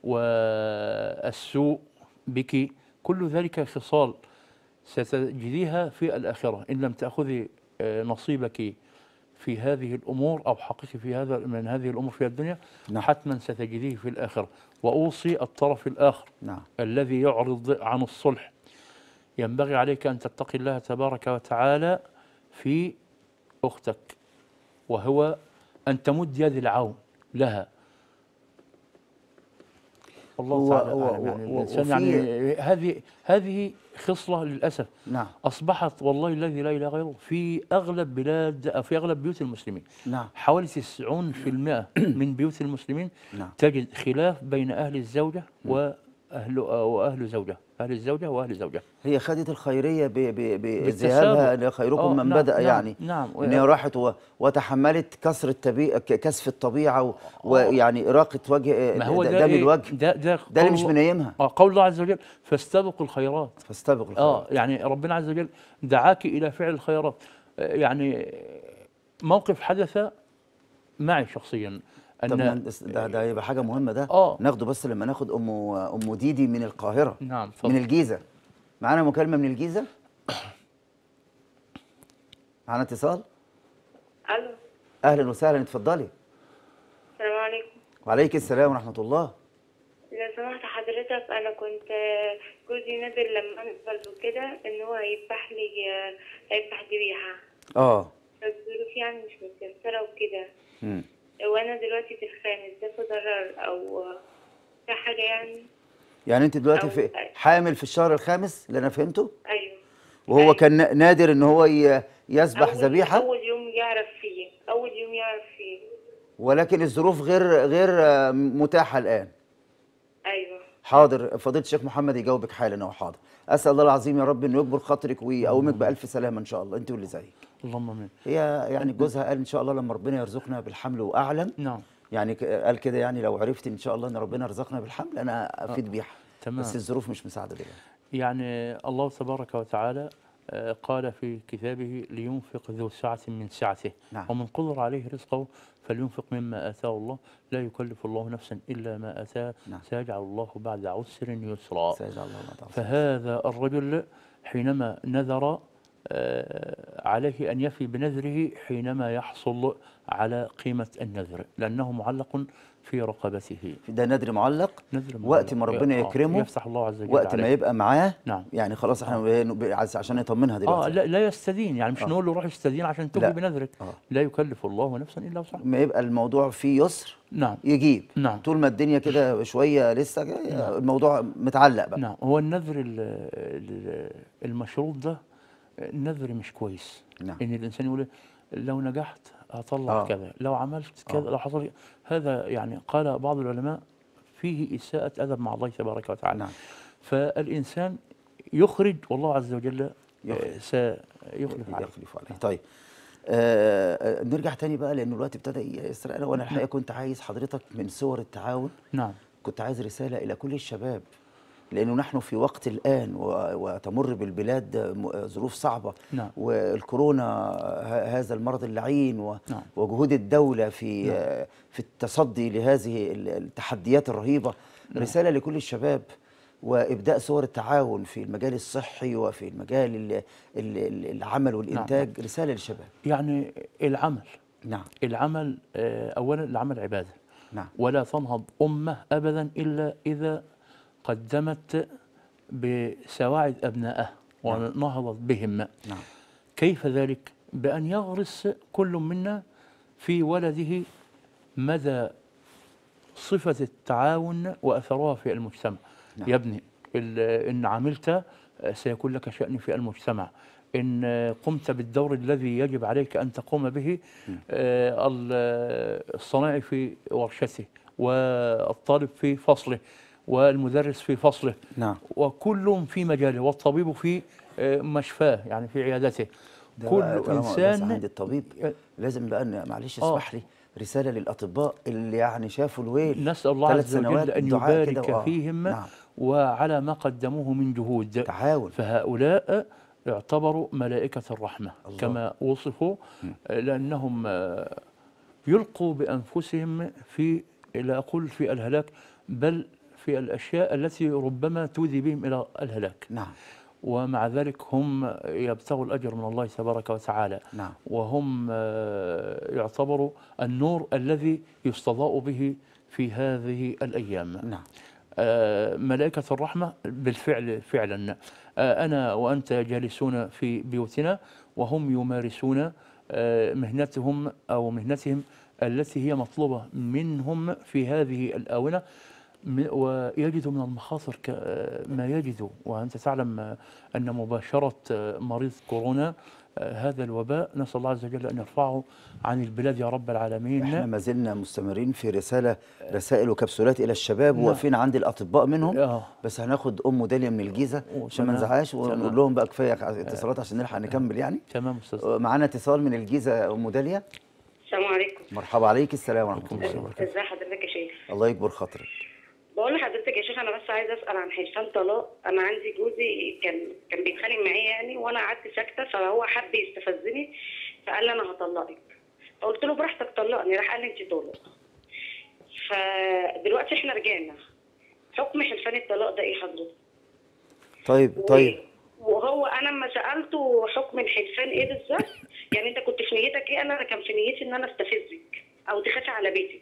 والسوء بك. كل ذلك خصال ستجديها في الآخرة إن لم تأخذي آه، نصيبك في هذه الأمور أو حقك في هذا من هذه الأمور في الدنيا. نعم. حتما ستجديه في الآخرة. وأوصي الطرف الآخر نعم. الذي يعرض عن الصلح، ينبغي عليك أن تتقي الله تبارك وتعالى في أختك، وهو أن تمد يد العون لها. الله هو- تعالى هو- أعلم. يعني هو- الإنسان وفي- يعني هذه هذه خصلة للأسف نعم. أصبحت والله الذي لا إله غيره في أغلب بلاد أو في أغلب بيوت المسلمين. نعم. حوالي تسعين بالمئة من بيوت المسلمين نعم. تجد خلاف بين أهل الزوجة وأهل وأهل زوجة، أهل الزوجة وأهل زوجة. هي خدت الخيرية ب- ب- بالتسابق. بذهابها لخيركم آه، من نعم، بدأ، نعم، يعني نعم. ان هي راحت و- وتحملت كسر الطبيعة، كسف الطبيعة و- ويعني إراقة وجه ما هو د- ده دم إيه؟ الوجه، ده ده ده اللي مش قول- منيمها. آه، قول الله عز وجل فاستبقوا الخيرات. فاستبقوا الخيرات. اه يعني ربنا عز وجل دعاك الى فعل الخيرات. آه، يعني موقف حدث معي شخصيا طب ان مهندس، ده ده يبقى حاجة مهمة ده. آه. ناخده بس لما ناخد أم أم ديدي من القاهرة. نعم من اتفضل. الجيزة. معانا مكالمة من الجيزة. معانا اتصال. الو أهلا وسهلا، اتفضلي. السلام عليكم. وعليك السلام ورحمة الله. لو سمحت حضرتك، انا كنت جوزي نادر لما انقذ وكده ان هو هيذبح لي، هيذبح ذبيحه، اه. فالظروف يعني مش متيسره وكده. مم. وانا دلوقتي في الخامس، ده تضرر او في حاجه يعني؟ يعني انت دلوقتي في أو- حامل في الشهر الخامس اللي انا فهمته، ايوه. وهو أيوة. كان نادر ان هو ي- يذبح اول ذبيحه، اول يوم يعرف فيه، اول يوم يعرف فيه. ولكن الظروف غير غير آه، متاحه الان. ايوه. حاضر، فضيله الشيخ محمد يجاوبك حالا اهو. حاضر. اسال الله العظيم يا رب انه يكبر خاطرك ويقومك بالف سلامه ان شاء الله، انت واللي زيك. اللهم امين. هي يعني جوزها قال ان شاء الله لما ربنا يرزقنا بالحمل واعلم، نعم. يعني ك- قال كده، يعني لو عرفت ان شاء الله ان ربنا رزقنا بالحمل انا افيد بيها. تمام. بس الظروف مش مساعده دلوقتي. يعني الله تبارك وتعالى آه، قال في كتابه: لينفق ذو سعة من سعته، نعم. ومن قدر عليه رزقه فلينفق مما آتاه الله، لا يكلف الله نفسا إلا ما آتاه، نعم. سيجعل الله بعد عسر يسرا. سيجعل الله ما تعصي. فهذا الرجل حينما نذر آه، عليه أن يفي بنذره حينما يحصل على قيمة النذر، لأنه معلق في رقبته. ده نذر معلق، نذر وقت ما معلق. ربنا آه، يكرمه، يفتح الله عز وجل وقت عليه. ما يبقى معاه. نعم. يعني خلاص احنا ب- عايز- عشان يطمنها اه دلوقتي. لا, لا يستدين، يعني مش آه. نقول له روح استدين عشان تفي لا. بنذرك. آه. لا يكلف الله نفسا الا وسعها. ما يبقى الموضوع فيه يسر نعم. يجيب. نعم. طول ما الدنيا كده شويه لسه جاية، الموضوع متعلق بقى. نعم. هو النذر ال- ال- المشروط ده النذر مش كويس. نعم. ان الانسان يقول لو نجحت هطلع آه. كذا، لو عملت كذا، آه. لو حصل هذا، يعني قال بعض العلماء فيه اساءة ادب مع الله تبارك وتعالى. نعم. فالانسان يخرج والله عز وجل يخرج. آه، سيخلف عليه. يخلف عليه. طيب آه آه، نرجع تاني بقى لان الوقت ابتدى يسرقنا، وانا الحقيقه كنت عايز حضرتك من صور التعاون، نعم. كنت عايز رساله الى كل الشباب، لانه نحن في وقت الان و- وتمر بالبلاد م- ظروف صعبه. نعم. والكورونا ه- هذا المرض اللعين و- نعم. وجهود الدوله في نعم. آه، في التصدي لهذه ال- التحديات الرهيبه. نعم. رساله لكل الشباب وابداء صور التعاون في المجال الصحي وفي المجال ال- ال- ال- العمل والانتاج. نعم. رساله للشباب. يعني العمل نعم. العمل آه، أولا العمل عبادة، نعم. ولا تنهض أمة أبدا إلا إذا قدمت بسواعد أبنائها ونهضت بهم. نعم. كيف ذلك؟ بأن يغرس كل منا في ولده مدى صفة التعاون وأثرها في المجتمع. نعم. يا ابني ال- إن عملت سيكون لك شأن في المجتمع، إن قمت بالدور الذي يجب عليك أن تقوم به، آه، ال- الصناعي في ورشته، والطالب في فصله، والمدرس في فصله، نعم. وكل في مجاله، والطبيب في آه، مشفاه، يعني في عيادته. ده كل بقى طالما بس إنسان عند الطبيب لازم بقى إن- معلش آه. اسمح لي رساله للاطباء اللي يعني شافوا الويل نسأل الله ثلاث عز وجل سنوات أن دعاء كده يبارك وآه. فيهم نعم. وعلى ما قدموه من جهود. تعاون. فهؤلاء يعتبروا ملائكة الرحمة الله. كما وصفوا، آه، لأنهم آه، يلقوا بأنفسهم في، لا أقول في الهلاك، بل في الأشياء التي ربما تؤذي بهم إلى الهلاك. نعم. ومع ذلك هم يبتغوا الأجر من الله تبارك وتعالى. نعم. وهم آه، يعتبروا النور الذي يستضاء به في هذه الأيام. نعم. آه، ملائكة الرحمة بالفعل فعلا. آه، أنا وأنت جالسون في بيوتنا وهم يمارسون آه، مهنتهم أو مهنتهم التي هي مطلوبة منهم في هذه الآونة، م- ويجدوا من المخاطر ك- ما يجدوا. وأنت تعلم آه، أن مباشرة آه، مريض كورونا، آه، هذا الوباء، نسأل الله عز وجل أن يرفعه عن البلاد يا رب العالمين. احنا ما زلنا مستمرين في رساله رسائل وكبسولات الى الشباب، نعم. واقفين عند الاطباء منهم. آه. بس هناخد ام داليا من الجيزه عشان ما تمام. نزعقش، تمام. ونقول لهم بقى كفايه اتصالات عشان نلحق نكمل يعني. تمام أستاذ. معانا اتصال من الجيزه ام داليا. السلام عليكم. مرحبا عليك. السلام ورحمه الله وبركاته. ازي حضرتك يا شيخ؟ الله يكبر خاطرك. بقول لحضرتك يا شيخ، انا بس عايزه اسال عن حلفان طلاق. انا عندي جوزي كان كان بيتخانق معايا يعني، وانا قعدت ساكته، فهو حب يستفزني فقال لي انا هطلقك. فقلت له براحتك طلقني، راح قال لي انت طالق. فدلوقتي احنا رجعنا، حكم حلفان الطلاق ده ايه حضرتك؟ طيب طيب. وهو انا لما سالته حكم الحلفان ايه بالظبط، يعني انت كنت في نيتك ايه؟ انا كان في نيتي ان انا استفزك او تخافي على بيتك.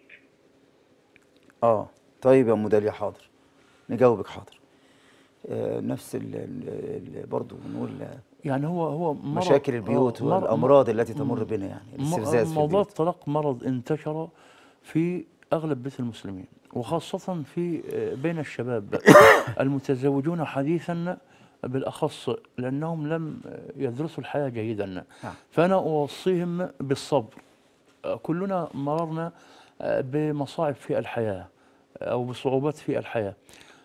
اه طيب يا ام داليا، حاضر نجاوبك. حاضر. آه نفس ال ال برضه بنقول يعني هو هو مرض، مشاكل البيوت آه، مرض- والامراض التي تمر بنا، يعني م- الاستفزاز في موضوع البيت. الطلاق مرض انتشر في أغلب بيت المسلمين، وخاصة في بين الشباب المتزوجون حديثا بالأخص، لأنهم لم يدرسوا الحياة جيدا. نعم. فأنا أوصيهم بالصبر. كلنا مررنا بمصاعب في الحياة أو بصعوبات في الحياة،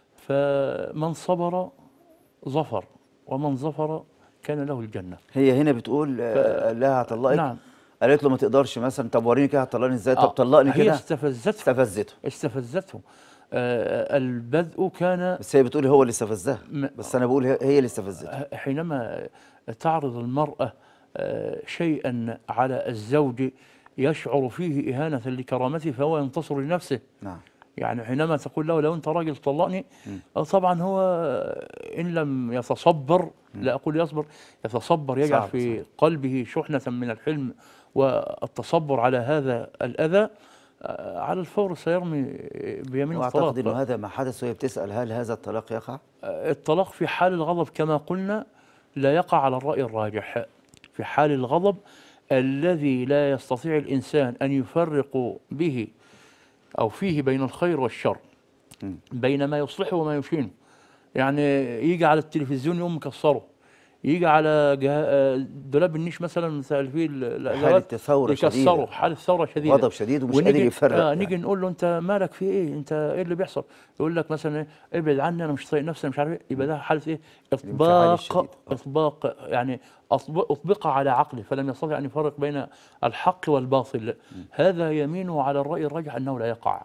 فمن صبر ظفر، ومن ظفر كان له الجنة. هي هنا بتقول آه، لا هطلقك. نعم. قالت له ما تقدرش مثلا، طب وريني كده هتطلقني ازاي، طب آه، طلقني هي كده. استفزته استفزته. استفزته. آه البدء كان بس هي بتقول هو اللي استفزها، م- بس انا بقول هي هي اللي استفزته. حينما تعرض المرأة آه، شيئا على الزوج يشعر فيه إهانة لكرامته، فهو ينتصر لنفسه. نعم. يعني حينما تقول له لو أنت راجل طلقني، آه، طبعا هو إن لم يتصبر، لا أقول يصبر، يتصبر، يجعل صعب في صعب. قلبه شحنة من الحلم والتصبر على هذا الأذى، آه، على الفور سيرمي بيمين الطلاق. واعتقد انه هذا ما حدث، وهي بتسال هل هذا الطلاق يقع؟ الطلاق في حال الغضب كما قلنا لا يقع على الرأي الراجح. في حال الغضب الذي لا يستطيع الإنسان أن يفرق به أو فيه بين الخير والشر، بين ما يصلحه وما يشينه. يعني يجي على التلفزيون يقوم مكسره، يجي على جه... دولاب النيش مثلا فيه حالة ثورة يكسره، شديدة، حالة ثورة شديدة، غضب شديد ومش قادر يفرق. آه يعني. نيجي نقول له انت مالك في ايه؟ انت ايه اللي بيحصل؟ يقول لك مثلا ايه؟ ابعد عني انا مش طايق نفسي، انا مش عارف ايه. يبقى ده حالة ايه؟ اطباق اطباق يعني اطبق على عقله، فلم يستطع ان يفرق بين الحق والباطل. هذا يمينه على الرأي الراجح انه لا يقع.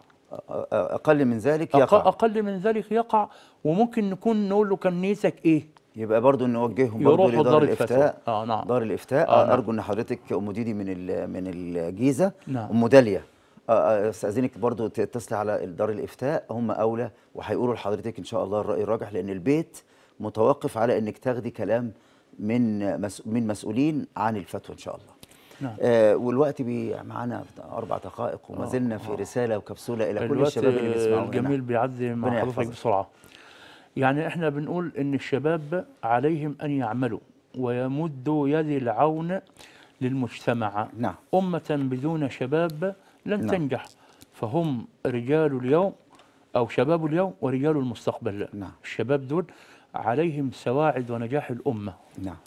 اقل من ذلك يقع. اقل من ذلك يقع. وممكن نكون نقول له كان نيتك ايه؟ يبقى برضه نوجههم برضه لدار الافتاء. آه نعم. دار الافتاء. آه آه نعم. ارجو ان حضرتك ام ديدي من من الجيزه. نعم. ام داليا، استاذنك برضه تتصلي على دار الافتاء، هم اولى وهيقولوا لحضرتك ان شاء الله الراي الراجح، لان البيت متوقف على انك تاخدي كلام من من مسؤولين عن الفتوى ان شاء الله. نعم. آه والوقت معانا اربع دقائق وما زلنا في رساله وكبسوله الى كل الشباب اللي بيسمعونا. الجميل بيعدي مع حضرتك بسرعه. يعني احنا بنقول ان الشباب عليهم ان يعملوا ويمدوا يد العون للمجتمع. نعم. أمة بدون شباب لن نعم. تنجح، فهم رجال اليوم أو شباب اليوم ورجال المستقبل. نعم. الشباب دول عليهم سواعد ونجاح الأمة. نعم.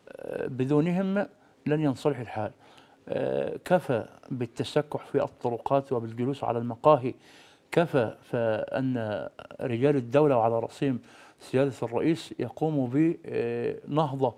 بدونهم لن ينصلح الحال. كفى بالتسكح في الطرقات وبالجلوس على المقاهي، كفى فأن رجال الدولة وعلى رأسهم سيادة الرئيس يقوموا بنهضة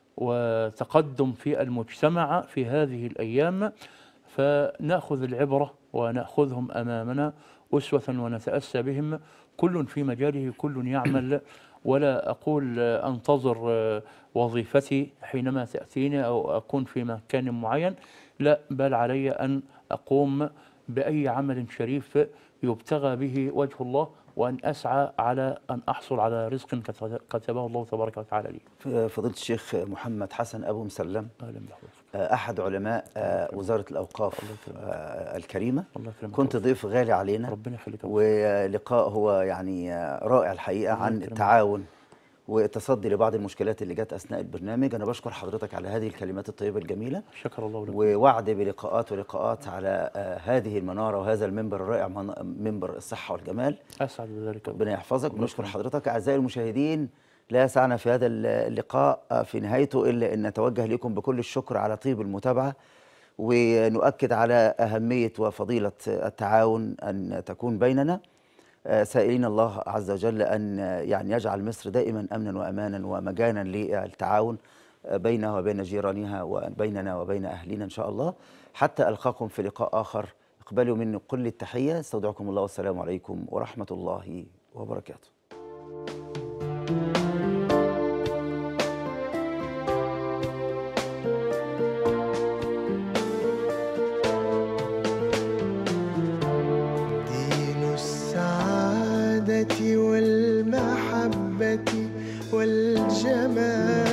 وتقدم في المجتمع في هذه الأيام، فنأخذ العبرة ونأخذهم أمامنا أسوة ونتأسى بهم، كل في مجاله، كل يعمل. ولا أقول أنتظر وظيفتي حينما تأتيني أو أكون في مكان معين، لا، بل علي أن أقوم بأي عمل شريف يبتغى به وجه الله، وأن أسعى على أن أحصل على رزق كتبه الله تبارك وتعالى لي. فضيلة الشيخ محمد حسن أبو مسلم، أهلا بحضرتك. أحد علماء وزارة الأوقاف الكريمة. الله يكرمك. كنت ضيف غالي علينا، ربنا يخليك. ولقاء هو يعني رائع الحقيقة عن التعاون والتصدي لبعض المشكلات اللي جت أثناء البرنامج. أنا بشكر حضرتك على هذه الكلمات الطيبة الجميلة. شكر الله لك. ووعد بلقاءات ولقاءات على هذه المنارة وهذا المنبر الرائع، منبر الصحة والجمال. أسعد بذلك. ربنا يحفظك. بنشكر حضرتك. أعزائي المشاهدين، لا يسعنا في هذا اللقاء في نهايته إلا أن نتوجه لكم بكل الشكر على طيب المتابعة، ونؤكد على أهمية وفضيلة التعاون أن تكون بيننا، سائلين الله عز وجل أن يعني يجعل مصر دائما أمنا وأمانا ومجانا للتعاون بينها وبين جيرانها وبيننا وبين أهلنا إن شاء الله. حتى ألقاكم في لقاء آخر، اقبلوا مني كل التحية. استودعكم الله والسلام عليكم ورحمة الله وبركاته. والمحبة والجمال